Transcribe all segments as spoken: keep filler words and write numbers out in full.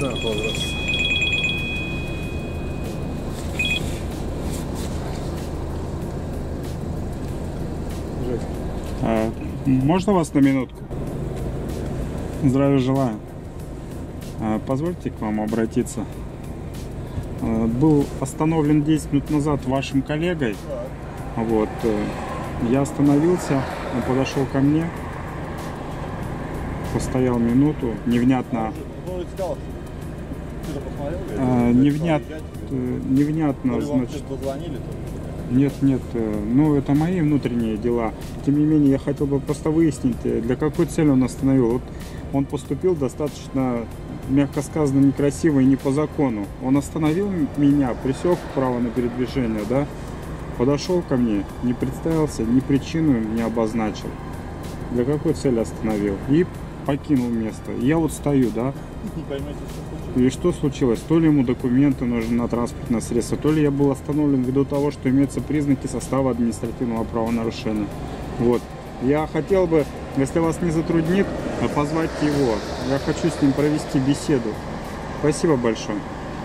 Да, пожалуйста. А, можно вас на минутку? Здравия желаю. А, позвольте к вам обратиться. А, был остановлен десять минут назад вашим коллегой. Вот. Я остановился, он подошел ко мне, постоял минуту, невнятно. А, невнят, невнятно, значит. Нет, нет, ну это мои внутренние дела. Тем не менее, я хотел бы просто выяснить, для какой цели он остановил. Вот он поступил достаточно, мягко сказано, некрасиво и не по закону. Он остановил меня, пресек право на передвижение, да, подошел ко мне, не представился, ни причину не обозначил. Для какой цели остановил? И покинул место. Я вот стою, да. Не поймете, что случилось. И что случилось? То ли ему документы нужны на транспортное средство, то ли я был остановлен ввиду того, что имеются признаки состава административного правонарушения. Вот. Я хотел бы, если вас не затруднит, позвать его. Я хочу с ним провести беседу. Спасибо большое.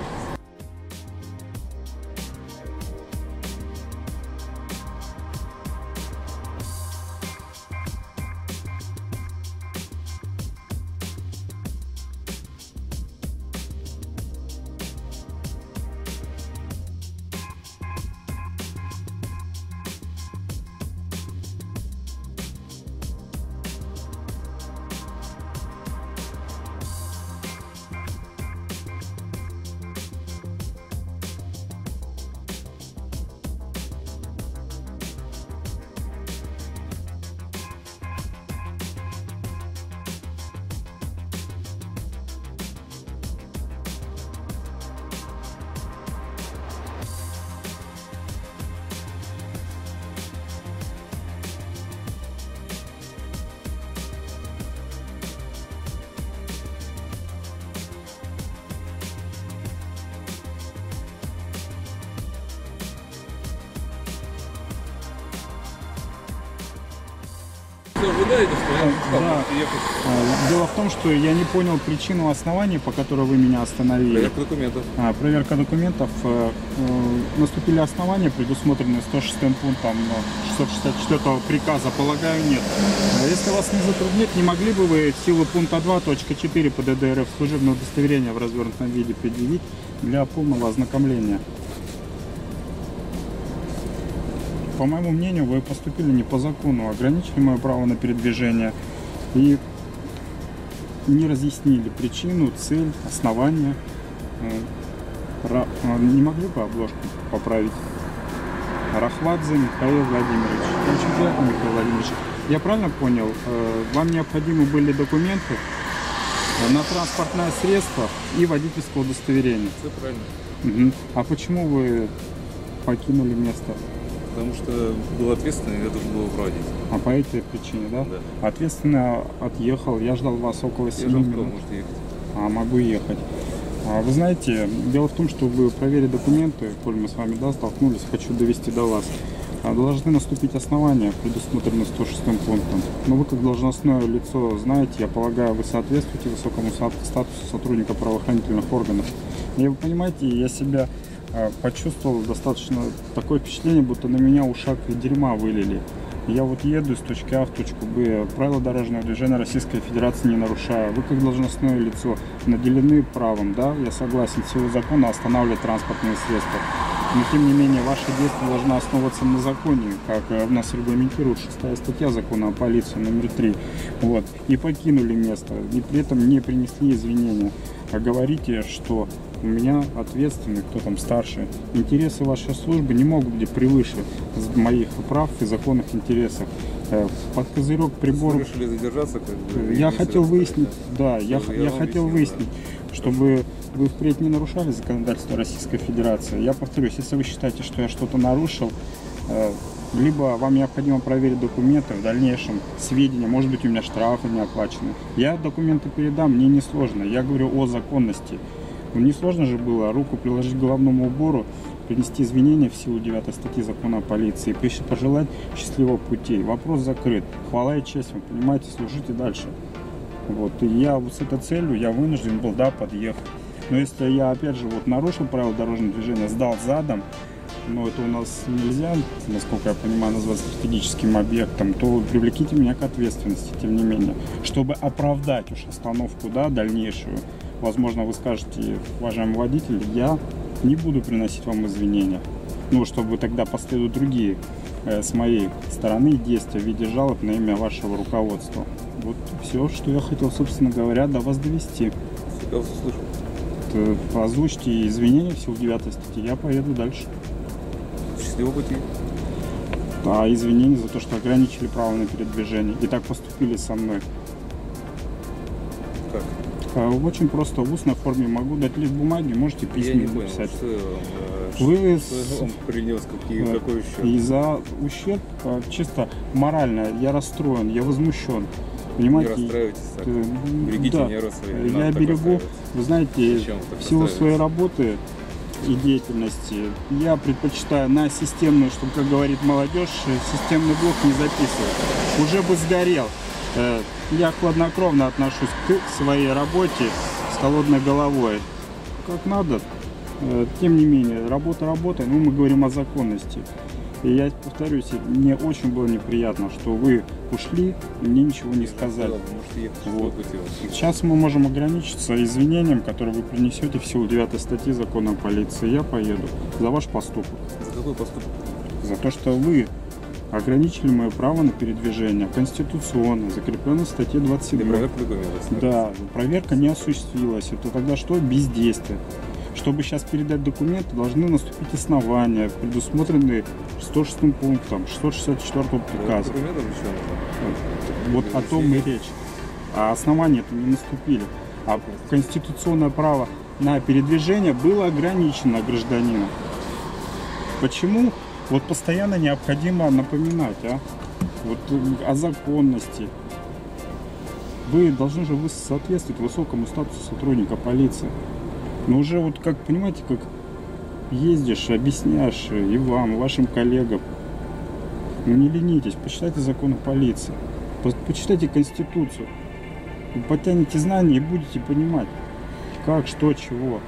Ожидаете, что я Да. А, Дело в том, что я не понял причину оснований, по которой вы меня остановили. проверка документов. А, проверка документов. Э, э, наступили основания, предусмотренные сто шестым пунктом шестьсот шестьдесят четвёртого приказа, полагаю, нет. А если вас не затруднит, не могли бы вы в силу пункта два точка четыре П Д Д Р Ф служебное удостоверение в развернутом виде предъявить для полного ознакомления? По моему мнению, вы поступили не по закону, ограничили мое право на передвижение и не разъяснили причину, цель, основания. Не могли бы обложку поправить? Рахвадзе Михаил Владимирович. Очень приятно, Михаил Владимирович. Я правильно понял, вам необходимы были документы на транспортное средство и водительское удостоверение? Все правильно. Угу. А почему вы покинули место? Потому что был ответственный, я должен был его проводить. А по этой причине, да? Да. Ответственно отъехал. Я ждал вас около семи Я минут. можете ехать. А, могу ехать. А, вы знаете, дело в том, что вы проверили документы, коль мы с вами, да, столкнулись, хочу довести до вас. А, должны наступить основания, предусмотренные сто шестым пунктом. Но вы, как должностное лицо, знаете, я полагаю, вы соответствуете высокому статусу сотрудника правоохранительных органов. И вы понимаете, я себя почувствовал достаточно такое впечатление, будто на меня ушак дерьма вылили. Я вот еду из точки А в точку Б, правила дорожного движения Российской Федерации не нарушаю. Вы, как должностное лицо, наделены правом, да, я согласен, в силу закона останавливать транспортные средства. Но тем не менее, ваши действия должны основываться на законе, как у нас регламентирует шестая статья закона о полиции номер три. Вот. И покинули место, и при этом не принесли извинения. А говорите, что у меня ответственный, кто там старше. Интересы вашей службы не могут быть превыше моих прав и законных интересов. Под козырек прибора. Решили задержаться, как бы, я хотел выяснить, да, да, я, я, я хотел выяснить, да. чтобы вы впредь не нарушали законодательство Российской Федерации. Я повторюсь, если вы считаете, что я что-то нарушил, либо вам необходимо проверить документы, в дальнейшем сведения, может быть, у меня штрафы не оплачены. Я документы передам, мне не сложно. Я говорю о законности. Ну, не сложно же было руку приложить к головному убору, принести извинения в силу девятой статьи закона о полиции, пожелать счастливого пути. Вопрос закрыт. Хвала и честь, вы понимаете, служите дальше. Вот. И я вот с этой целью я вынужден был, да, подъехать. Но если я, опять же, вот нарушил правила дорожного движения, сдал задом, но это у нас нельзя, насколько я понимаю, назвать стратегическим объектом, то привлеките меня к ответственности, тем не менее. Чтобы оправдать уж остановку, да, дальнейшую, возможно, вы скажете, уважаемый водитель, я не буду приносить вам извинения. Ну, чтобы тогда последуют другие э, с моей стороны действия в виде жалоб на имя вашего руководства. Вот все, что я хотел, собственно говоря, до вас довести. Я вас услышал. Это, озвучьте извинения в силу девятой статьи, я поеду дальше. Счастливого пути. А извинения за то, что ограничили право на передвижение. И так поступили со мной. Как? А, Очень просто в устной форме могу дать лист бумаги, можете Я письменно не понял, написать. что, э, Вы что он принес, какие, э, какой еще? И за ущерб а, чисто морально я расстроен, я возмущен. Не Понимаете? расстраивайтесь так. э, Берегите да, нервы свои. не я надо так берегу, расстраиваться. вы знаете, Зачем вы так в силу расстраиваетесь? своей работы и деятельности я предпочитаю на системную, чтобы, как говорит молодежь, системный блок не записывать. Уже бы сгорел. Э, Я хладнокровно отношусь к своей работе с холодной головой. Как надо. Э, Тем не менее, работа работой, но мы говорим о законности. И я повторюсь, мне очень было неприятно, что вы ушли и мне ничего не сказали. Ладно, может, ехать, Вот. что хотелось. Сейчас мы можем ограничиться извинением, которое вы принесете в силу девятой статьи закона о полиции. Я поеду за ваш поступок. За какой поступок? За то, что вы ограничили мое право на передвижение конституционно, закреплено в статье двадцать Для семь. проверки документов. Да, проверка не осуществилась. Это тогда что? Бездействие. Чтобы сейчас передать документы, должны наступить основания, предусмотренные сто шестым пунктом шестьсот шестьдесят четвёртого приказа. Документов еще нужно. Вот о том и речь. А основания-то не наступили. А конституционное право на передвижение было ограничено гражданином. Почему? Вот постоянно необходимо напоминать, а? Вот э, о законности. Вы должны же вы соответствовать высокому статусу сотрудника полиции. Но уже вот как, понимаете, как ездишь, объясняешь и вам, и вашим коллегам. Ну не ленитесь, почитайте закон о полиции. По- Почитайте Конституцию. Вы потянете знания и будете понимать, как, что, чего.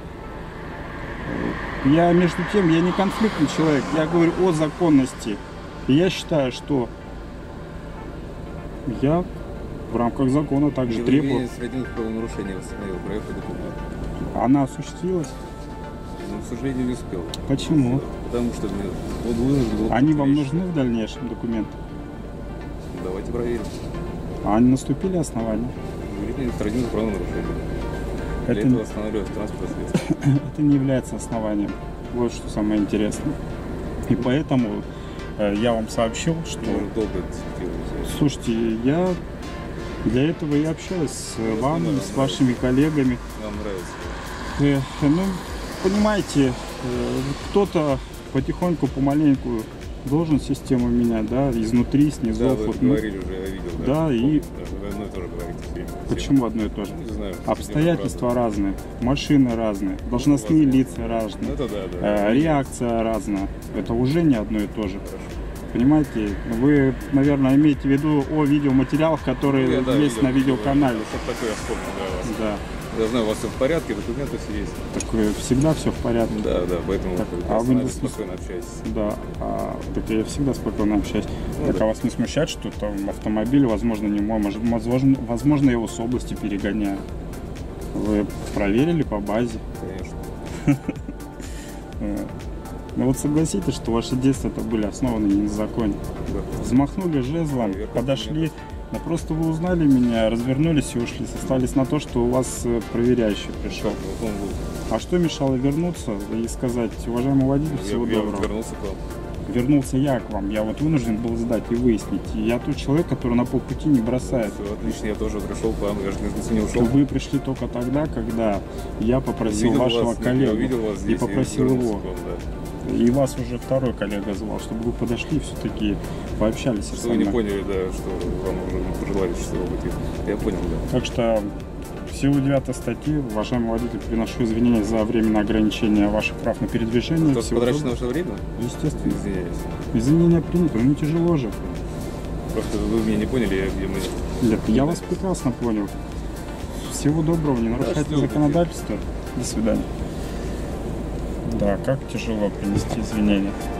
Я, между тем, я не конфликтный человек, я говорю о законности. И я считаю, что я в рамках закона также требую. Один правонарушение восстановил, проверка документов. Она осуществилась. Но, к сожалению, не успел. Почему? Потому что мне он вынужден был Они вам вещи. нужны в дальнейшем документы? Давайте проверим. А они наступили основания? Говорит, административное правонарушение. Для Это, этого останавливается транспортное средство. это не является основанием. Вот что самое интересное. И поэтому э, я вам сообщил, что... Уже долго дискутируете. Слушайте, я для этого и общаюсь с вами, с вашими коллегами. Вам нравится. Э, Ну, понимаете, э, кто-то потихоньку, помаленьку должен систему менять, да, изнутри, Да, снизу. вы вот, ну, говорили уже, я видел. Да, помню, и- да, вы одно и то же говорите все время. Почему одно и то же? Не знаю. Обстоятельства разные, машины разные, должностные возможно. лица Ну, разные, это да, да. э, реакция разная. Это уже не одно и то же. Хорошо. Понимаете, вы, наверное, имеете в виду о видеоматериалах, которые Ну, я, да, есть видел, на видеоканале. Что такое я вспомнил, да, вас. Да, Я знаю, у вас все в порядке, документы все есть. такое всегда все в порядке. Да, да, поэтому Так, как бы, а вы с нами не спокойно общаетесь. Да, а, так я всегда спокойно общаюсь. Ну так да. а вас не смущает, что там автомобиль, возможно, не мой, может, возможно, возможно, я его с области перегоняю. Вы проверили по базе? Конечно. Э, Ну вот согласитесь, что ваши действия-то были основаны не на законе. Да. Взмахнули жезлом, Проверка подошли, да просто вы узнали меня, развернулись и ушли, сослались на то, что у вас э, проверяющий пришел. Вот он был. А что мешало вернуться и сказать, уважаемый водитель, всего Я, я доброго? вернулся к вам. Вернулся я к вам, я вот вынужден был сдать и выяснить. И я тот человек, который на полпути не бросает. Все отлично, я тоже пришел к вам, я же не- не ушел. Вы пришли только тогда, когда я попросил Увидел вашего вас, коллегу я увидел вас и здесь попросил вернулся его. к вам, да. И вас уже второй коллега звал, чтобы вы подошли и все-таки пообщались со Что вы не мной. поняли, да, что вам уже пожелали счастливого пути. Я понял, да. Так что в силу девятой статьи, уважаемый водитель, приношу извинения за временное ограничение ваших прав на передвижение. Кто-то Всего потрачено доброго. ваше время? Естественно. Извиняюсь. Извинения приняты, но не тяжело же. Просто вы меня не поняли, я, где мы... Нет, я вас прекрасно понял. Всего доброго, не нарушайте счастливо, законодательство. До свидания. Да, как тяжело принести извинения.